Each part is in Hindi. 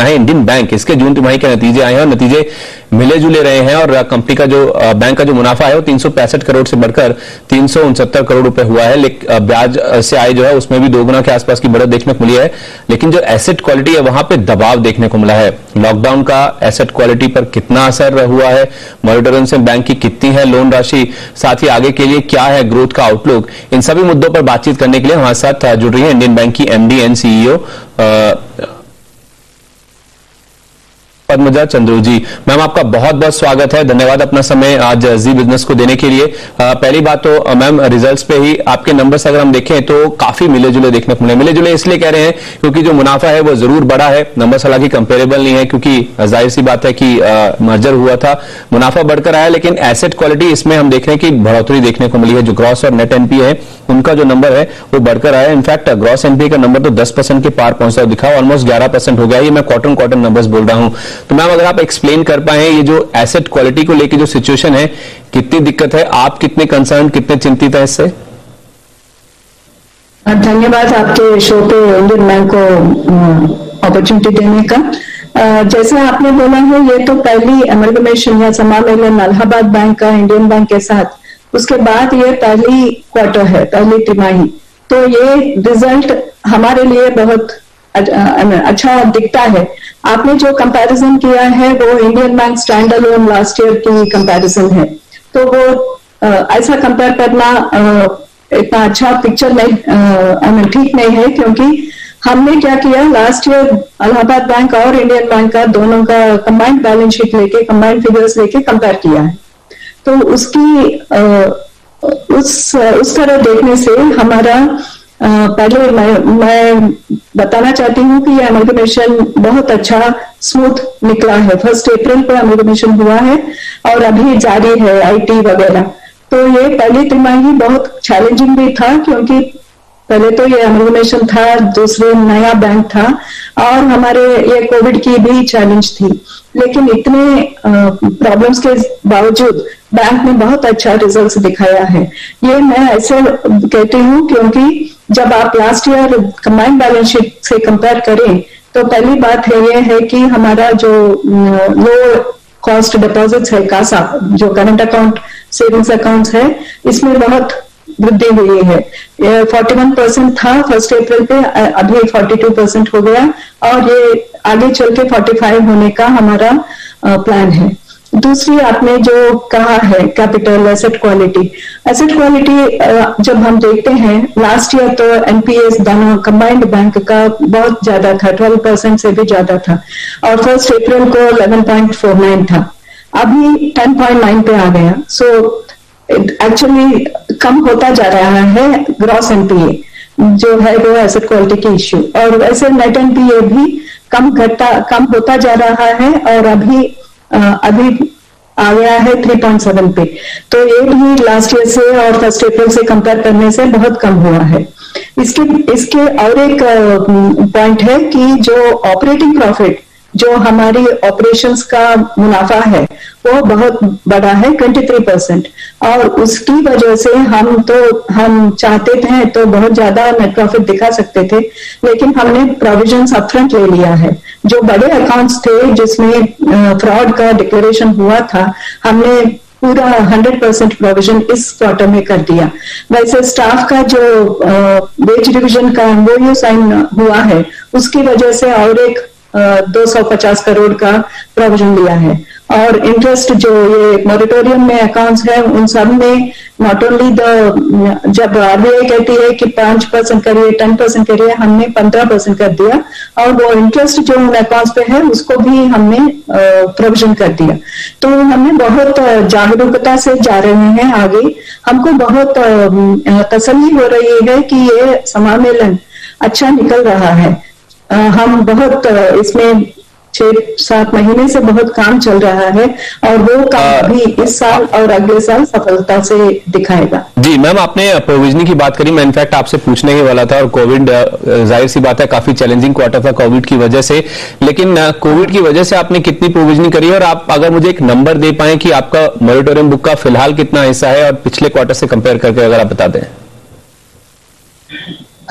है इंडियन बैंक, इसके जून तिमाही के नतीजे आए हैं और नतीजे मिले जुले रहे हैं और कंपनी का जो बैंक का जो मुनाफा है वो 365 करोड़ से बढ़कर 369 करोड़ रुपए हुआ है। लेकिन ब्याज से आय जो है उसमें भी 2 गुना के आसपास की बढ़त देखने को मिली है। लेकिन जो एसेट क्वालिटी है वहां पे दबाव देखने को मिला है। लॉकडाउन का एसेट क्वालिटी पर कितना असर हुआ है, मॉनिटरिंग से बैंक की कितनी है लोन राशि, साथ ही आगे के लिए क्या है ग्रोथ का आउटलुक, इन सभी मुद्दों पर बातचीत करने के लिए हमारे साथ जुड़ रही है इंडियन बैंक की MD and CEO Padmaja Chandru ji. Ma'am आपका बहुत बहुत स्वागत है, धन्यवाद अपना समय आज जी बिजनेस को देने के लिए। पहली बात तो मैम रिजल्ट्स पे ही आपके नंबर्स अगर हम देखें तो काफी मिले जुले देखने को मिले। मिले जुले इसलिए कह रहे हैं क्योंकि जो मुनाफा है वो जरूर बढ़ा है, नंबर्स हालांकि कंपेरेबल नहीं है क्योंकि जाहिर सी बात है कि मर्जर हुआ था, मुनाफा बढ़कर आया, लेकिन एसेट क्वालिटी इसमें हम देख रहे हैं कि बढ़ोतरी देखने को मिली है। जो ग्रॉस और नेट एनपीए है उनका जो नंबर है वो बढ़कर आया। इनफैक्ट ग्रॉस एनपीए का नंबर तो 10% के पार पहुंचा दिखा, ऑलमोस्ट 11% हो गया। ये मैं क्वार्टर नंबर्स बोल रहा हूं। तो मैम अगर आप एक्सप्लेन कर पाए ये जो एसेट क्वालिटी को लेकर जो सिचुएशन है, कितनी दिक्कत है, आप कितने कंसर्न, कितने चिंतित है इससे? धन्यवाद आपके शो पे इंडियन बैंक को अपॉर्चुनिटी देने का। जैसे आपने बोला है ये तो पहली अमलगमेशन या समामेलन इलाहाबाद बैंक का इंडियन बैंक के साथ, उसके बाद ये पहली क्वार्टर है, पहली तिमाही। तो ये रिजल्ट हमारे लिए बहुत अच्छा दिखता है। आपने जो कंपैरिजन किया है वो Indian bank stand alone last year की कंपैरिजन है, तो वो ऐसा कंपेयर करना इतना अच्छा पिक्चर नहीं, ठीक नहीं है, क्योंकि हमने क्या किया लास्ट ईयर इलाहाबाद बैंक और इंडियन बैंक का दोनों का कंबाइंड बैलेंस शीट लेके, कंबाइंड फिगर्स लेके कंपेयर किया है। तो उसकी उस तरह देखने से हमारा पहले मैं बताना चाहती हूँ कि ये अमलगमेशन बहुत अच्छा स्मूथ निकला है। 1 अप्रैल पे अमलगमेशन हुआ है और अभी जारी है आईटी वगैरह। तो ये पहली तिमाही बहुत चैलेंजिंग भी था क्योंकि पहले तो ये अमलगमेशन था, दूसरे नया बैंक था और हमारे ये कोविड की भी चैलेंज थी। लेकिन इतने प्रॉब्लम्स के बावजूद बैंक ने बहुत अच्छा रिजल्ट्स दिखाया है। ये मैं ऐसे कहती हूँ क्योंकि जब आप last year combined balance sheet से कंपेयर करें तो पहली बात है ये है कि हमारा जो लो कॉस्ट डिपॉजिट्स है, कासा जो करंट अकाउंट सेविंग्स अकाउंट्स है, इसमें बहुत वृद्धि हुई है। 41% था 1 अप्रैल पे, अभी 42% हो गया और ये आगे चल के 45 होने का हमारा प्लान है। दूसरी आपने जो कहा है कैपिटल एसेट क्वालिटी जब हम देखते हैं लास्ट ईयर तो एनपीएस दोनों कंबाइंड बैंक का बहुत ज्यादा था, 12% से भी ज्यादा था और 1 अप्रैल को 11.49 था, अभी 10.9 पे आ गया। सो एक्चुअली कम होता जा रहा है ग्रॉस एनपीए जो है वो एसेट क्वालिटी की इश्यू, और वैसे नेट एनपीए भी कम होता जा रहा है और अभी आ गया है 3.7 पे। तो ये भी लास्ट ईयर से और 1 अप्रैल से कंपेयर करने से बहुत कम हुआ है। इसके और एक पॉइंट है कि जो ऑपरेटिंग प्रॉफिट, जो हमारी ऑपरेशंस का मुनाफा है वो बहुत बड़ा है 23%, और उसकी वजह से हम चाहते थे तो बहुत ज्यादा नेट प्रॉफिट दिखा सकते थे, लेकिन हमने प्रोविजंस अपफ्रंट ले लिया है। जो बड़े अकाउंट्स थे जिसमें फ्रॉड का डिक्लेरेशन हुआ था, हमने पूरा 100% प्रोविजन इस क्वार्टर में कर दिया। वैसे स्टाफ का जो वेज रिविजन का एमओयू साइन हुआ है उसकी वजह से और एक 250 करोड़ का प्रोविजन लिया है, और इंटरेस्ट जो ये मॉरिटोरियम में अकाउंट्स है उन सब में नॉट ओनली जब आरबीआई कहती है कि 5% करिए, 10% करिए, हमने 15% कर दिया, और वो इंटरेस्ट जो उन अकाउंट्स पे है उसको भी हमने प्रोविजन कर दिया। तो हमने बहुत जागरूकता से जा रहे हैं आगे। हमको बहुत तसल्ली हो रही है कि ये समामेलन अच्छा निकल रहा है। हम बहुत इसमें 6-7 महीने से बहुत काम चल रहा है और वो काम भी इस साल और अगले साल सफलता से दिखाएगा। जी मैम, आपने प्रोविजनिंग की बात करी, मैं इनफैक्ट आपसे पूछने ही वाला था, और कोविड जाहिर सी बात है काफी चैलेंजिंग क्वार्टर था कोविड की वजह से, लेकिन कोविड की वजह से आपने कितनी प्रोविजनिंग करी, और आप अगर मुझे एक नंबर दे पाए कि आपका मॉरिटोरियम बुक का फिलहाल कितना हिस्सा है और पिछले क्वार्टर से कंपेयर करके अगर आप बता दें।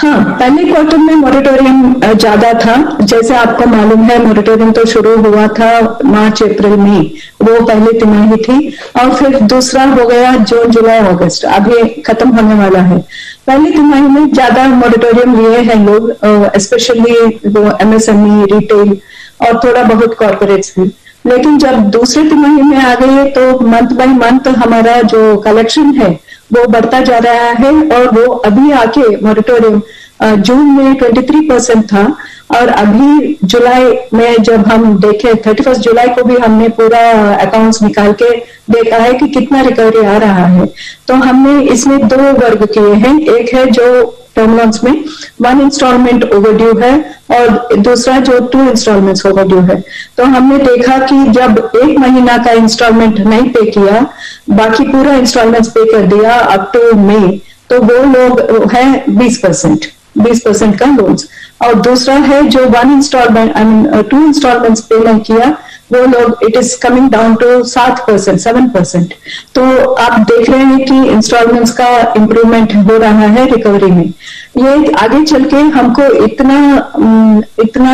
हाँ, पहले क्वार्टर में मॉरेटोरियम ज्यादा था। जैसे आपको मालूम है, मॉरेटोरियम तो शुरू हुआ था मार्च अप्रैल में, वो पहली तिमाही थी, और फिर दूसरा हो गया जून जुलाई अगस्त, अभी खत्म होने वाला है। पहली तिमाही में ज्यादा मॉरेटोरियम लिए हैं लोग, स्पेशली वो एमएसएमई, रिटेल और थोड़ा बहुत कॉर्पोरेट्स भी। लेकिन जब दूसरे तिमाही में आ गए तो मंथ बाय मंथ हमारा जो कलेक्शन है वो बढ़ता जा रहा है, और वो अभी आके मॉरेटोरियम जून में 23% था, और अभी जुलाई में जब हम देखें 31 जुलाई को भी हमने पूरा अकाउंट्स निकाल के देखा है कि कितना रिकवरी आ रहा है। तो हमने इसमें दो वर्ग किए हैं, एक है जो टर्म लोन्स में 1 इंस्टॉलमेंट ओवरड्यू है और दूसरा जो 2 इंस्टॉलमेंट्स ओवरड्यू है। तो हमने देखा कि जब 1 महीना का इंस्टॉलमेंट नहीं पे किया, बाकी पूरा इंस्टॉलमेंट्स पे कर दिया अप टू मई, तो वो लोग है 20% का लोन्स, और दूसरा है जो 1 इंस्टॉलमेंट 2 इंस्टॉलमेंट्स पे नहीं किया, वो लोग it is coming down to 7%। तो आप देख रहे हैं कि इंस्टॉलमेंट्स का इम्प्रूवमेंट हो रहा है रिकवरी में। ये आगे चल के हमको इतना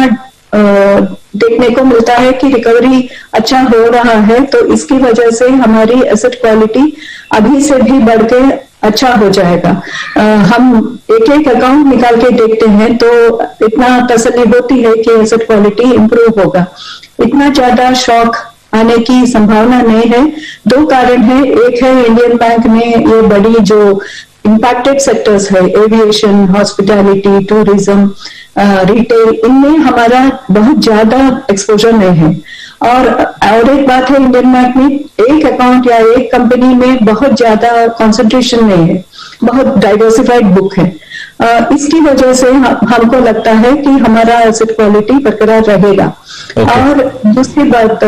देखने को मिलता है कि रिकवरी अच्छा हो रहा है, तो इसकी वजह से हमारी एसेट क्वालिटी अभी से भी बढ़ के अच्छा हो जाएगा। हम एक एक अकाउंट निकाल के देखते हैं तो इतना तसल्ली होती है कि एसेट क्वालिटी इंप्रूव होगा। इतना ज्यादा शॉक आने की संभावना नहीं है। 2 कारण है, एक है इंडियन बैंक ने ये बड़ी जो इम्पैक्टेड सेक्टर्स है, एविएशन, हॉस्पिटैलिटी, टूरिज्म, रिटेल, इनमें हमारा बहुत ज्यादा एक्सपोजर नहीं है। और एक बात है, इंडियन बैंक में एक अकाउंट या एक कंपनी में बहुत ज्यादा कंसंट्रेशन नहीं है, बहुत डाइवर्सिफाइड बुक है। इसकी वजह से हमको लगता है कि हमारा एसेट क्वालिटी बरकरार रहेगा। और दूसरी बात,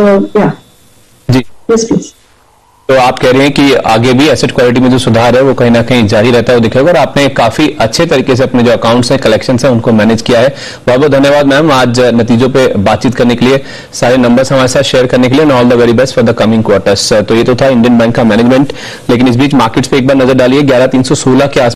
जी यस प्लीज। तो आप कह रहे हैं कि आगे भी एसेट क्वालिटी में जो सुधार है वो कहीं ना कहीं जारी रहता है, वो दिखेगा, और आपने काफी अच्छे तरीके से अपने जो अकाउंट्स हैं, कलेक्शंस हैं, उनको मैनेज किया है। बहुत बहुत धन्यवाद मैम आज नतीजों पे बातचीत करने के लिए, सारे नंबर्स हमारे साथ शेयर करने के लिए, and all the very best for the coming quarters. तो ये तो था इंडियन बैंक का मैनेजमेंट, लेकिन इस बीच मार्केट्स पे एक बार नजर डालिए, 11,316 के